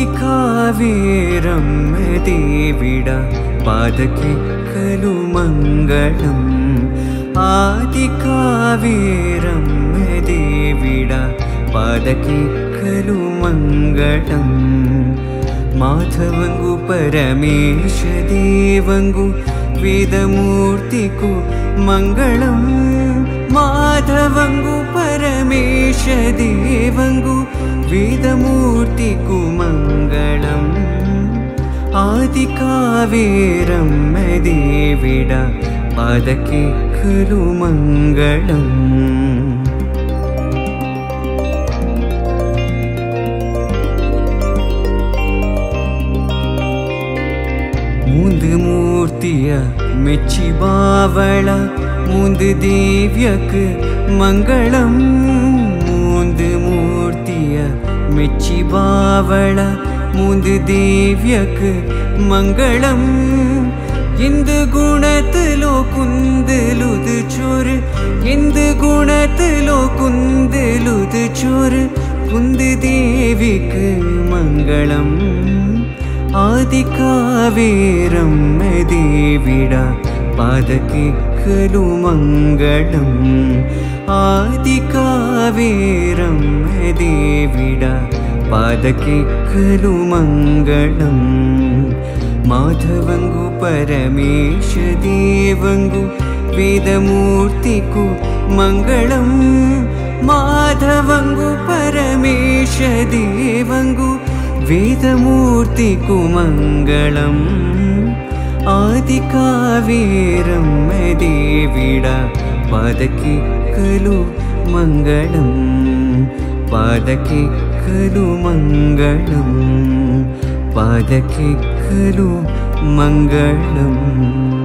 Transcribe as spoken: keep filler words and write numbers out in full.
आदिकावेरं देविड पादके खलु मङ्गलम् आदिकावेरं देविड पादके खलु मङ्गलम् माधवंगु परमेश देवंगु वेदमूर्तिकु मङ्गलम् माधवंगु परमेश देवंगु वेदमूर्तिकु मङ्गलम् आदिकावेरं देविड पादके खलु मङ्गलम् मुंद मूर्तिय मेच्ची बावळ मुंद देव्यक मंगलम् मुंद मूर्तिय मेच्ची बावळ मुंद देव्यक मंगलम् इंद गुणतलो कुंदलुद चोर इंद गुणतलो कुंदलुद चोर कुंद देविक मंगलम् आदिकावेरं देविड पादके खलु मङ्गलम् आदिकावेरं देविड पादके खलु मङ्गलम् माधवंगु परमेश देवंगु वेदमूर्तिकु मङ्गलम् माधवंगु परमेश देवंगु वेदमूर्तिकु मङ्गलम् आदिकावेरं देविड पादके खलु मङ्गलम् पादके खलु मङ्गलम् पादके खलु मङ्गलम्।